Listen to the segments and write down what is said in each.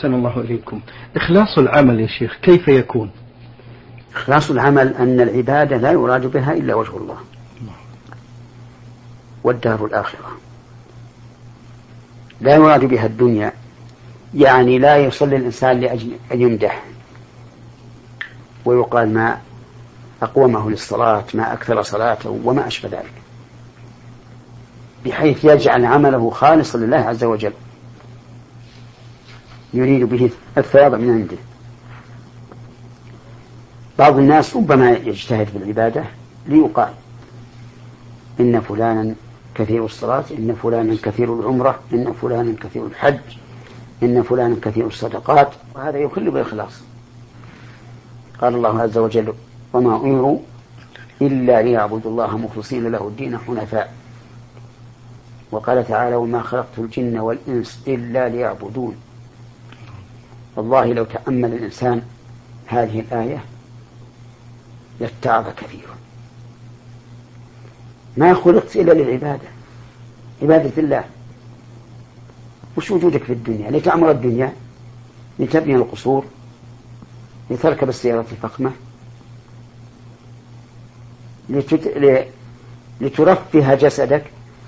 أحسن الله إليكم. إخلاص العمل يا شيخ كيف يكون؟ إخلاص العمل أن العبادة لا يراد بها إلا وجه الله والدار الآخرة، لا يراد بها الدنيا، يعني لا يصلي الإنسان لأجل أن يمدح ويقال ما أقومه للصلاة، ما أكثر صلاته وما أشبه ذلك، بحيث يجعل عمله خالصا لله عز وجل يريد به الثواب من عنده. بعض الناس ربما يجتهد في العبادة ليقال إن فلانا كثير الصلاة، إن فلانا كثير العمرة، إن فلانا كثير الحج، إن فلانا كثير الصدقات، وهذا يخل بالإخلاص. قال الله عز وجل وما أمروا إلا ليعبدوا الله مخلصين له الدين حنفاء. وقال تعالى وما خلقت الجن والإنس إلا ليعبدون. والله لو تأمل الإنسان هذه الآية يتعظ كثيرا. ما خلقت إلا للعبادة، عبادة الله. وش وجودك في الدنيا؟ لتعمر الدنيا، لتبني القصور، لتركب السيارة الفخمة، لترفه جسدك.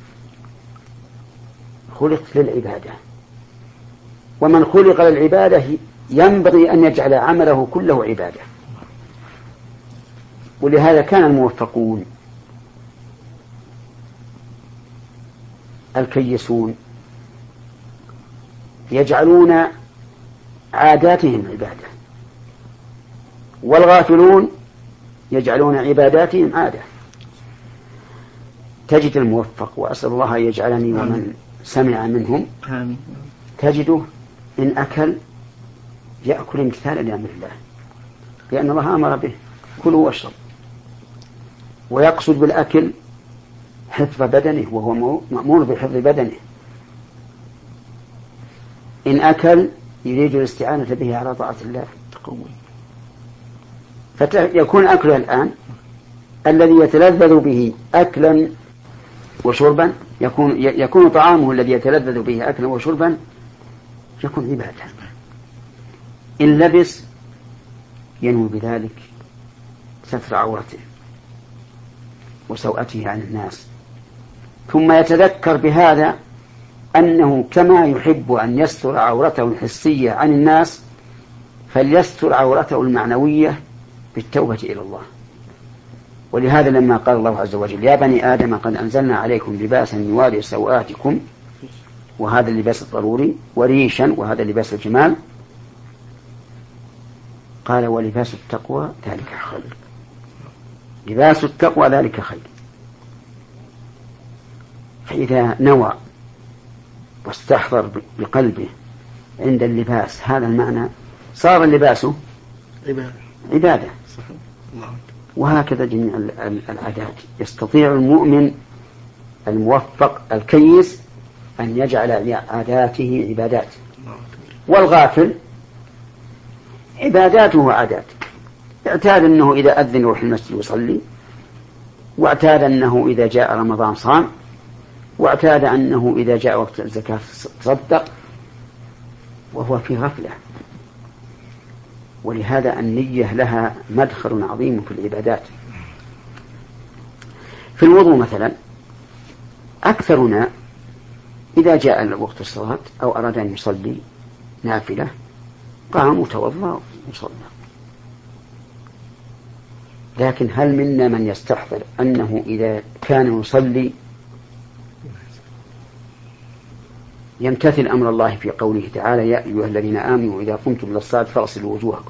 خلقت للعبادة، ومن خلق للعبادة ينبغي أن يجعل عمله كله عبادة. ولهذا كان الموفقون الكيسون يجعلون عاداتهم عبادة، والغافلون يجعلون عباداتهم عادة. تجد الموفق، وأسأل الله أن يجعلني ومن سمع منهم، تجده إن أكل يأكل امتثالا لأمر الله، لأن الله أمر به كلوا واشرب، ويقصد بالأكل حفظ بدنه، وهو مأمور بحفظ بدنه. إن أكل يريد الاستعانة به على طاعة الله، فيكون أكله الآن الذي يتلذذ به أكلا وشربا، يكون طعامه الذي يتلذذ به أكلا وشربا يكون عبادة. إن لبس ينوي بذلك ستر عورته وسوءته عن الناس، ثم يتذكر بهذا أنه كما يحب أن يستر عورته الحسية عن الناس فليستر عورته المعنوية بالتوبة إلى الله. ولهذا لما قال الله عز وجل يا بني آدم قد أنزلنا عليكم لباسا يواري سوآتكم، وهذا اللباس الضروري، وريشا وهذا لباس الجمال، قال ولباس التقوى ذلك خير. لباس التقوى ذلك خير. فإذا نوى واستحضر بقلبه عند اللباس هذا المعنى صار اللباس عبادة. وهكذا جميع العادات. يستطيع المؤمن الموفق الكيس أن يجعل عاداته عبادات، والغافل عباداته عادات. اعتاد أنه إذا أذن يروح المسجد يصلي، واعتاد أنه إذا جاء رمضان صام، واعتاد أنه إذا جاء وقت الزكاة تصدق، وهو في غفلة. ولهذا النية لها مدخل عظيم في العبادات. في الوضوء مثلا أكثرنا إذا جاء وقت الصلاة أو أراد أن يصلي نافلة قام وتوضأ وصلى. لكن هل منا من يستحضر أنه إذا كان يصلي يمتثل أمر الله في قوله تعالى يا أيها الذين آمنوا إذا قمتم إلى الصلاة فاغسلوا وجوهكم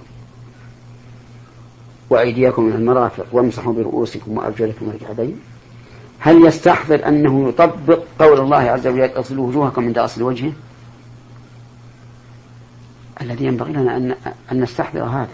وأيديكم إلى المرافق وامسحوا برؤوسكم وأرجلكم إلى الكعبين؟ هل يستحضر أنه يطبق قول الله عز وجل اغسلوا وجوهكم عند غسل وجهه؟ الذي ينبغي لنا أن نستحضر هذا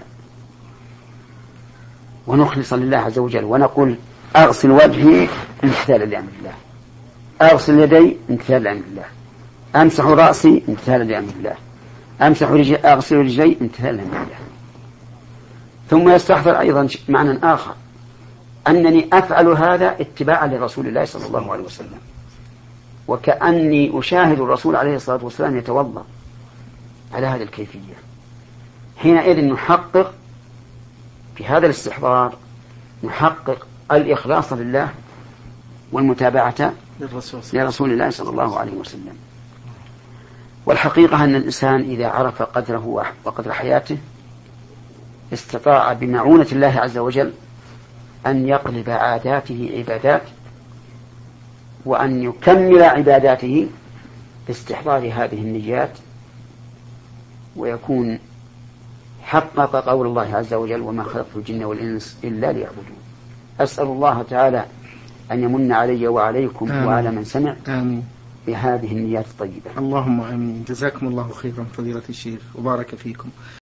ونخلص لله عز وجل ونقول أغسل وجهي امتثالا لأمر الله، أغسل يدي امتثالا لأمر الله، أمسح رأسي امتثالا لأمر الله، أغسل رجلي امتثالا لأمر الله. ثم يستحضر أيضا معنى آخر أنني أفعل هذا اتباعا لرسول الله صلى الله عليه وسلم، وكأني أشاهد الرسول عليه الصلاة والسلام يتوضأ على هذه الكيفية، حينئذ نحقق في هذا الاستحضار نحقق الإخلاص لله والمتابعة لرسول الله صلى الله عليه وسلم. والحقيقة أن الإنسان إذا عرف قدره وقدر حياته استطاع بمعونة الله عز وجل أن يقلب عاداته عبادات، وأن يكمل عباداته باستحضار هذه النيات، ويكون حقق قول الله عز وجل: وما خلقت الجن والإنس إلا ليعبدون. أسأل الله تعالى أن يمن علي وعليكم آمين. وعلى من سمع آمين بهذه النيات الطيبة. اللهم آمين. جزاكم الله خيرا فضيلة الشيخ وبارك فيكم.